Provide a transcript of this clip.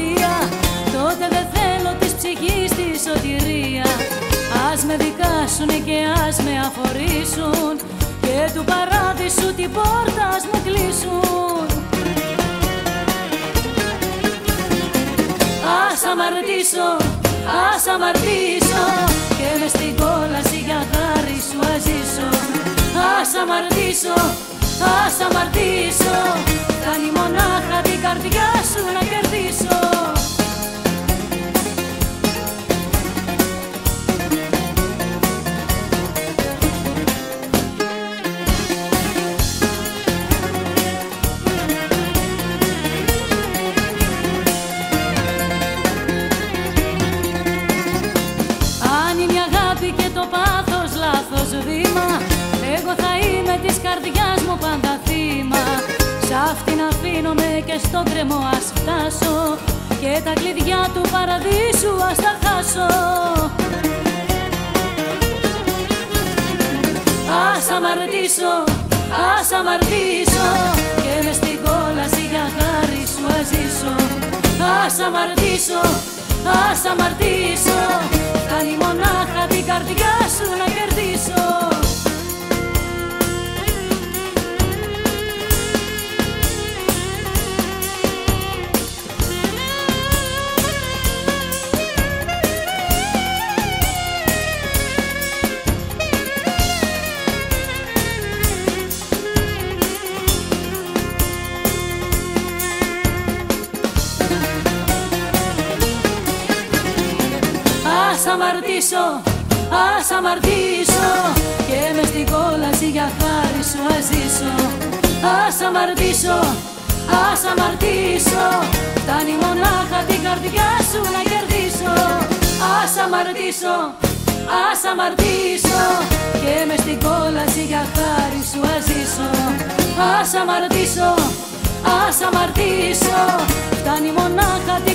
αμαρτία, τότε δεν θέλω της ψυχής τη σωτηρία. Ας με δικάσουνε και ας με αφορήσουν και του παράδεισου την πόρτα ας μου κλείσουν. Ας αμαρτήσω, ας αμαρτήσω και μες στην κόλαση για χάρη σου ας ζήσω. Ας αμαρτήσω, ας αμαρτήσω, φτάνει μονάχα την καρδιά σου να κερδίσω. Και το πάθος λάθος βήμα, εγώ θα είμαι της καρδιάς μου πάντα θύμα. Σ' αυτήν αφήνομαι και στο κρεμό ας φτάσω και τα κλειδιά του παραδείσου ας τα χάσω. Ας αμαρτήσω, ας αμαρτήσω και μες στην κόλαση για χάρη σου ας ζήσω. Ας αμαρτήσω, ας αμαρτήσω, φτάνει μονάχα την καρδιά σου να κερδίσω. Ας αμαρτήσω, ας αμαρτήσω και μες στην κόλαση για χάρη σου ας ζήσω. Ας αμαρτήσω, ας αμαρτήσω, φτάνει μονάχα την καρδιά σου να κερδίσω. Ας αμαρτήσω, ας αμαρτήσω και μες στην κόλαση για χάρη σου ας ζήσω. Ας αμαρτήσω, ας αμαρτήσω, φτάνει μονάχα